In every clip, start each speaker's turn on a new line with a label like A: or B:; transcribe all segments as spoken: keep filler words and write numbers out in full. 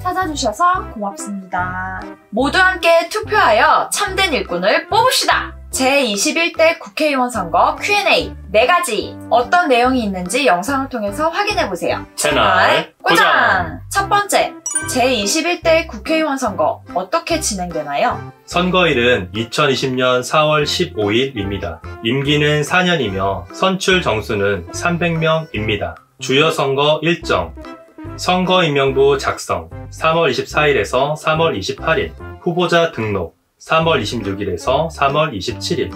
A: 찾아주셔서 고맙습니다. 모두 함께 투표하여 참된 일꾼을 뽑읍시다! 제이십일 대 국회의원 선거 큐 앤 에이 네 가지! 어떤 내용이 있는지 영상을 통해서 확인해보세요.
B: 채널 고정!
A: 첫 번째, 제이십일 대 국회의원 선거 어떻게 진행되나요?
B: 선거일은 이천이십 년 사월 십오일입니다. 임기는 사 년이며 선출 정수는 삼백 명입니다. 주요 선거 일정, 선거임명부 작성 삼월 이십사일에서 삼월 이십팔일, 후보자 등록 삼월 이십육일에서 삼월 이십칠일,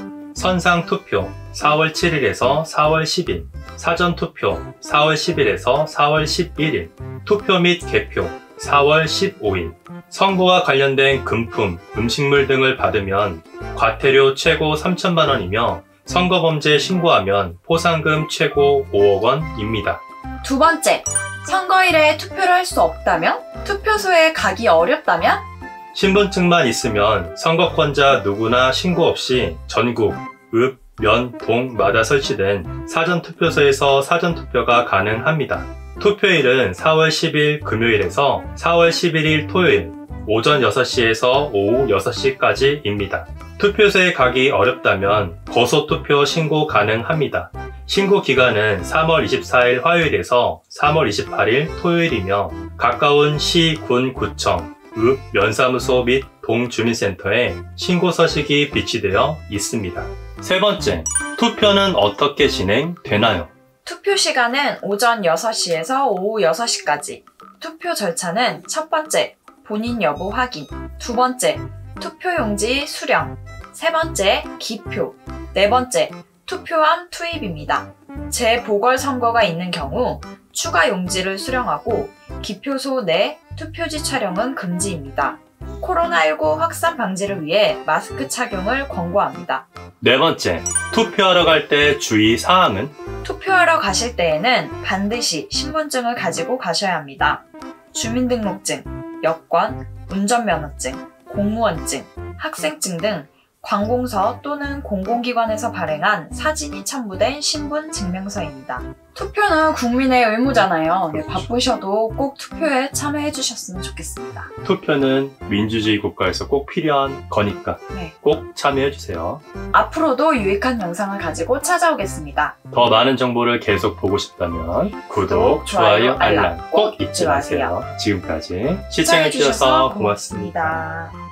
B: 선상투표 사월 칠일에서 사월 십일, 사전투표 사월 십일에서 사월 십일일, 투표 및 개표 사월 십오일. 선거와 관련된 금품, 음식물 등을 받으면 과태료 최고 삼천만 원이며 선거범죄 신고하면 포상금 최고 오억 원입니다.
A: 두 번째, 선거일에 투표를 할 수 없다면? 투표소에 가기 어렵다면?
B: 신분증만 있으면 선거권자 누구나 신고 없이 전국, 읍, 면, 동마다 설치된 사전투표소에서 사전투표가 가능합니다. 투표일은 사월 십일 금요일에서 사월 십일일 토요일 오전 여섯 시에서 오후 여섯 시까지입니다. 투표소에 가기 어렵다면 거소투표 신고 가능합니다. 신고 기간은 삼월 이십사일 화요일에서 삼월 이십팔일 토요일이며 가까운 시, 군, 구청, 읍, 면사무소 및 동주민센터에 신고 서식이 비치되어 있습니다. 세 번째, 투표는 어떻게 진행되나요?
A: 투표 시간은 오전 여섯 시에서 오후 여섯 시까지. 투표 절차는 첫 번째, 본인 여부 확인. 두 번째, 투표용지 수령. 세 번째, 기표. 네 번째, 투표함 투입입니다. 재보궐선거가 있는 경우 추가 용지를 수령하고 기표소 내 투표지 촬영은 금지입니다. 코로나십구 확산 방지를 위해 마스크 착용을 권고합니다.
B: 네 번째, 투표하러 갈 때 주의 사항은?
A: 투표하러 가실 때에는 반드시 신분증을 가지고 가셔야 합니다. 주민등록증, 여권, 운전면허증, 공무원증, 학생증 등 관공서 또는 공공기관에서 발행한 사진이 첨부된 신분증명서입니다. 투표는 국민의 의무잖아요. 네, 바쁘셔도 꼭 투표에 참여해 주셨으면 좋겠습니다.
B: 투표는 민주주의 국가에서 꼭 필요한 거니까
A: 네.
B: 꼭 참여해주세요.
A: 앞으로도 유익한 영상을 가지고 찾아오겠습니다.
B: 더 많은 정보를 계속 보고 싶다면 구독, 좋아요, 알람 꼭 잊지 마세요. 지금까지 시청해주셔서 고맙습니다.
A: 고맙습니다.